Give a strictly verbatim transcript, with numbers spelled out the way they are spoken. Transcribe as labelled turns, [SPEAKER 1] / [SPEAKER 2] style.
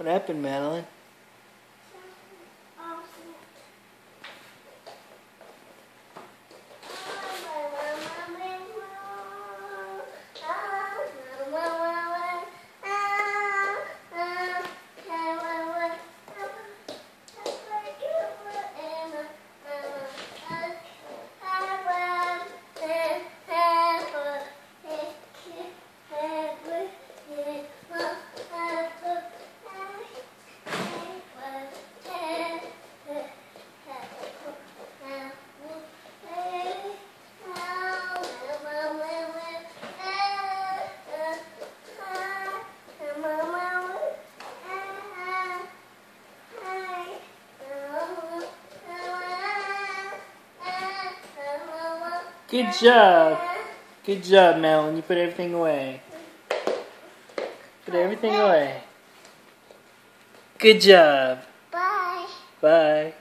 [SPEAKER 1] What happened, Madeline? Good job. Good job, Madeleine. You put everything away. Put everything away. Good job.
[SPEAKER 2] Bye.
[SPEAKER 1] Bye.